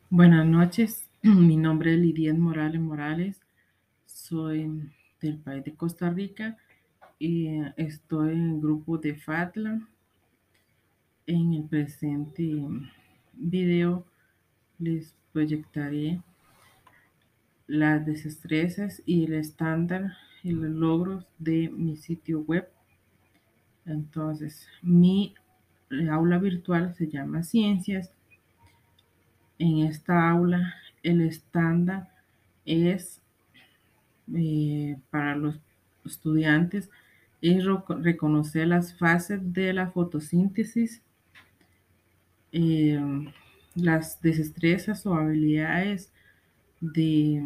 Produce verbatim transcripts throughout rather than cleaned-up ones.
Buenas noches, mi nombre es Lidiet Morales Morales, soy del país de Costa Rica y eh, estoy en el grupo de FATLA. En el presente video les proyectaré las destrezas y el estándar y los logros de mi sitio web. Entonces, mi aula virtual se llama Ciencias. En esta aula, el estándar es eh, para los estudiantes es reconocer las fases de la fotosíntesis, eh, las destrezas o habilidades de,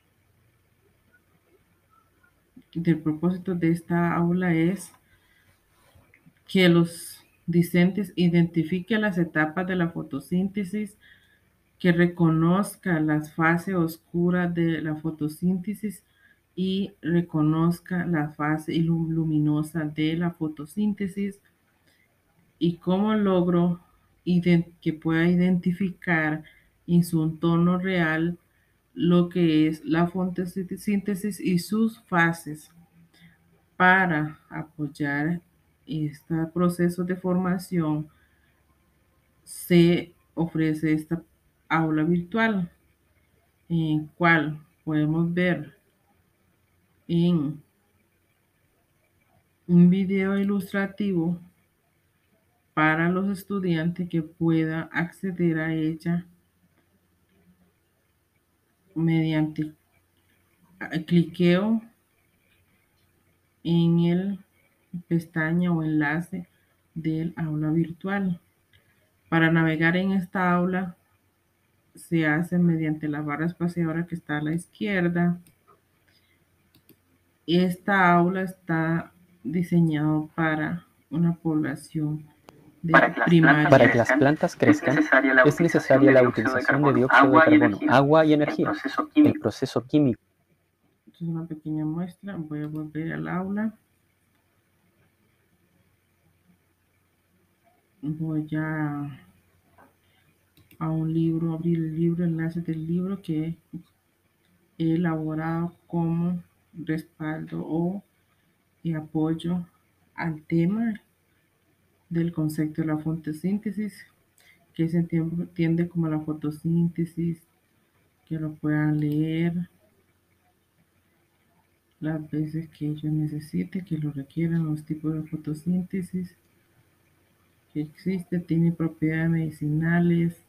del propósito de esta aula es que los discentes identifiquen las etapas de la fotosíntesis, que reconozca las fases oscuras de la fotosíntesis y reconozca la fase luminosa de la fotosíntesis, y cómo logro que pueda identificar en su entorno real lo que es la fotosíntesis y sus fases. Para apoyar este proceso de formación, se ofrece esta aula virtual, en cual podemos ver en un video ilustrativo para los estudiantes que puedan acceder a ella mediante cliqueo en el pestaña o enlace del aula virtual. Para navegar en esta aula se hace mediante la barra espaciadora que está a la izquierda. Esta aula está diseñado para una población de primaria. Para que las plantas crezcan, es necesaria la utilización de dióxido de carbono, agua y energía, el proceso químico. Es una pequeña muestra. Voy a volver al aula. Voy a, a un libro, abrir el libro, enlace del libro que he elaborado como respaldo o y apoyo al tema del concepto de la fotosíntesis, que se entiende como la fotosíntesis, que lo puedan leer las veces que ellos necesiten, que lo requieran, los tipos de fotosíntesis que existe, tiene propiedades medicinales.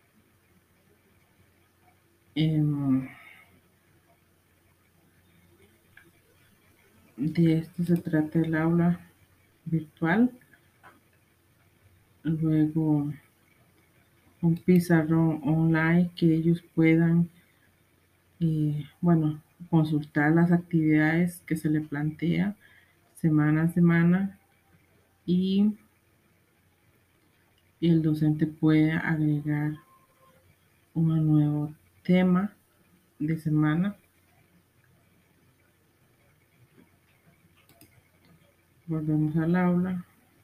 Eh, de esto se trata el aula virtual. Luego un pizarrón online que ellos puedan, eh, bueno, consultar las actividades que se le plantea semana a semana, y el docente puede agregar un nuevo tema de semana. Volvemos al aula.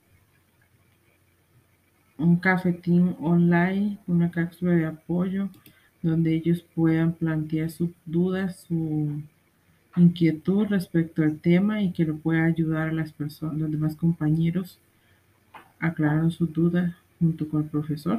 Un cafetín online, una cápsula de apoyo donde ellos puedan plantear sus dudas, su inquietud respecto al tema, y que lo pueda ayudar a las personas, los demás compañeros, aclarando sus dudas junto con el profesor.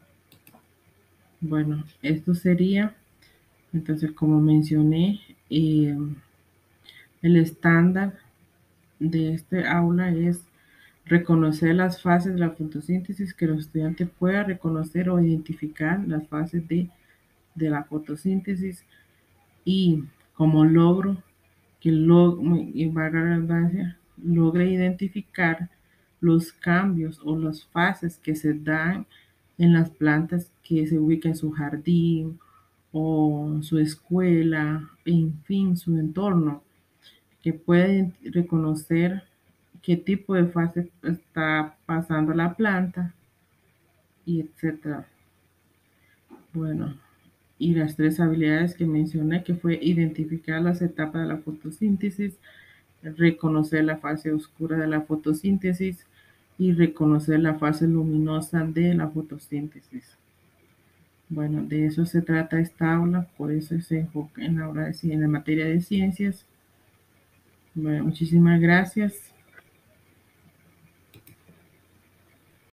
Bueno, esto sería, entonces, como mencioné, eh, el estándar de este aula es reconocer las fases de la fotosíntesis, que los estudiantes puedan reconocer o identificar las fases de, de la fotosíntesis, y como logro que log y valga la redundancia, logre identificar los cambios o las fases que se dan en las plantas que se ubican en su jardín o su escuela, en fin, su entorno, que pueden reconocer qué tipo de fase está pasando la planta, y etcétera. Bueno, y las tres habilidades que mencioné, que fue identificar las etapas de la fotosíntesis, reconocer la fase oscura de la fotosíntesis y reconocer la fase luminosa de la fotosíntesis. Bueno, de eso se trata esta aula, por eso se enfoca en la, aula de, en la materia de ciencias. Bueno, muchísimas gracias.